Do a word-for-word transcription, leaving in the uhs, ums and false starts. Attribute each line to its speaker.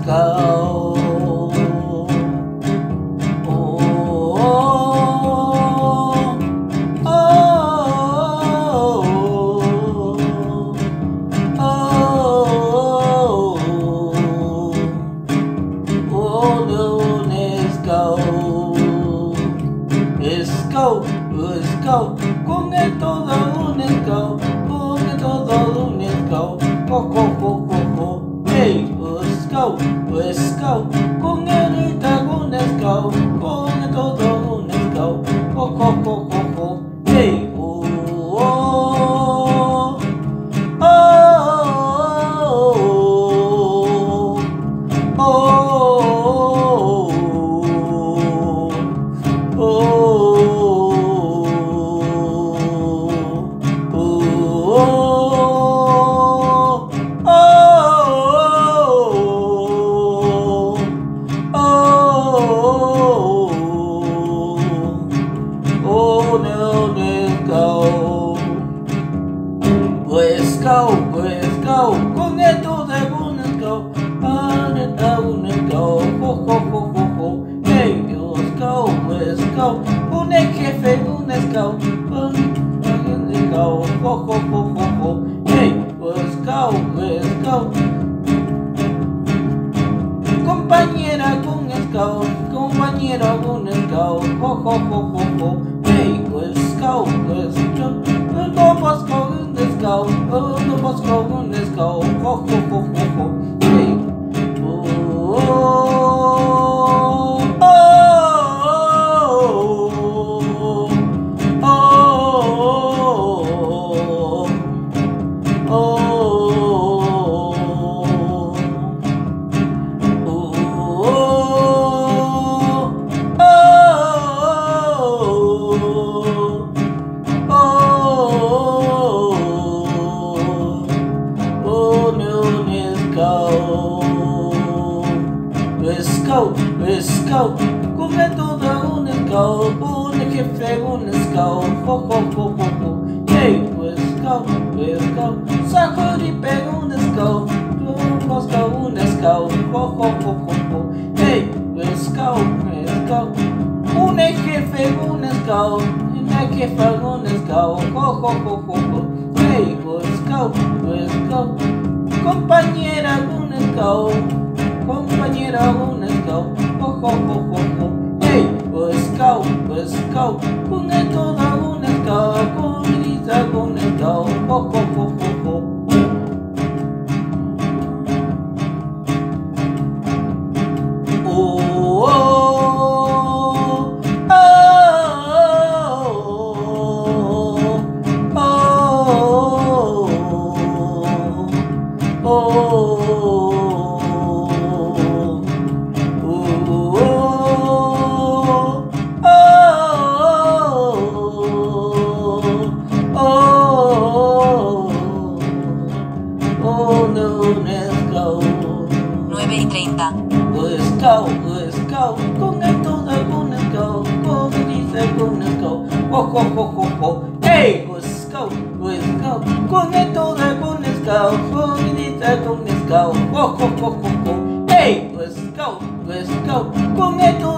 Speaker 1: Scout. Scout, Scout, con el todo un Scout, con el todo un Scout, jo jo jo jo jo. Hey, Scout, Scout, con el todo un Scout, con el todo un Scout, jo jo jo jo jo. Hey, oh, oh, oh, oh, oh, oh, oh. Scout, Scout, con esto de un Scout, para un Scout, jo jo jo jo jo. Hey, Scout, Scout, con el jefe un Scout, con un Scout, jo jo jo jo jo. Hey, Scout, Scout, compañera con Scout, compañero con Scout, jo jo jo jo jo. Hey, Scout, Scout, todos con un Scout, todos con un Scout, jo jo jo jo jo. Hey, oh, oh, oh, oh, oh, Scout, Scout, con el todo un Scout, un jefe un Scout, jo jo jo jo jo. Hey, Scout, Scout, Sahori pega un Scout, busca un Scout, jo jo jo jo jo. Hey, Scout, Scout, un jefe un Scout, una jefa un Scout, jo jo jo jo jo. Hey, Scout, Scout, compañera un Scout, compañera un Scout, jo jo jo jo jo. Hey, Scout, Scout, con el todo un Scout, con grita un Scout, jo jo jo jo jo. Oh, oh, oh, oh, oh,
Speaker 2: nueve y treinta.
Speaker 1: Scout, Scout, con el todo un Scout, con dice un Scout, jo jo jo jo jo. Hey, Scout, Scout, con el todo un Scout, con dice un Scout, jo jo jo jo jo. Hey, Scout, Scout, con el todo